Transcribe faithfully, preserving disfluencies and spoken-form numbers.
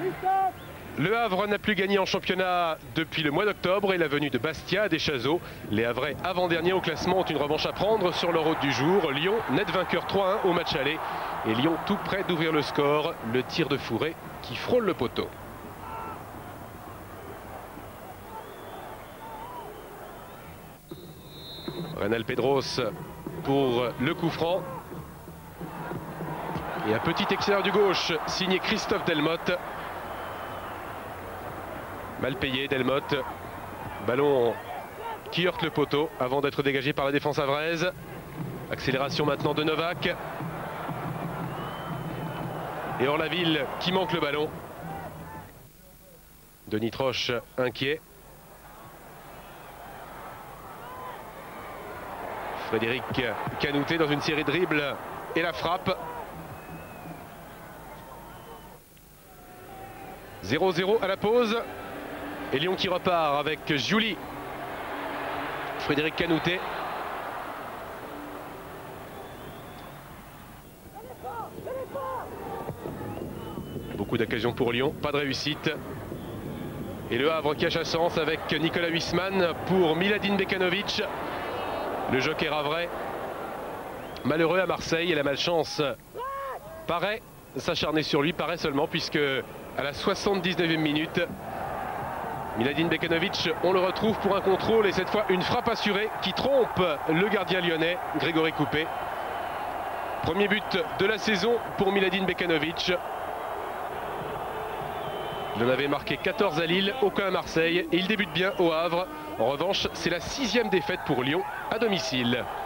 Le Havre n'a plus gagné en championnat depuis le mois d'octobre et la venue de Bastia à Deschazos. Les Havrais avant-derniers au classement ont une revanche à prendre sur leur hôte du jour. Lyon, net vainqueur trois un au match aller. Et Lyon tout près d'ouvrir le score. Le tir de Fourré qui frôle le poteau. Reynal Pedros pour le coup franc. Et un petit extérieur du gauche signé Christophe Delmotte. Mal payé Delmotte. Ballon qui heurte le poteau avant d'être dégagé par la défense havraise. Accélération maintenant de Novak. Et Orlaville qui manque le ballon. Denis Troche inquiet. Frédéric Canouté dans une série de dribbles et la frappe. zéro zéro à la pause. Et Lyon qui repart avec Julie. Frédéric Canouté. Beaucoup d'occasions pour Lyon, pas de réussite. Et le Havre cache à Sens avec Nicolas Huisman pour Miladine Bekanovic. Le joker havrais, malheureux à Marseille, et la malchance paraît s'acharner sur lui, paraît seulement, puisque à la soixante-dix-neuvième minute, Miladine Bekanovic, on le retrouve pour un contrôle et cette fois une frappe assurée qui trompe le gardien lyonnais, Grégory Coupé. Premier but de la saison pour Miladine Bekanovic. Il en avait marqué quatorze à Lille, aucun à Marseille et il débute bien au Havre. En revanche, c'est la sixième défaite pour Lyon à domicile.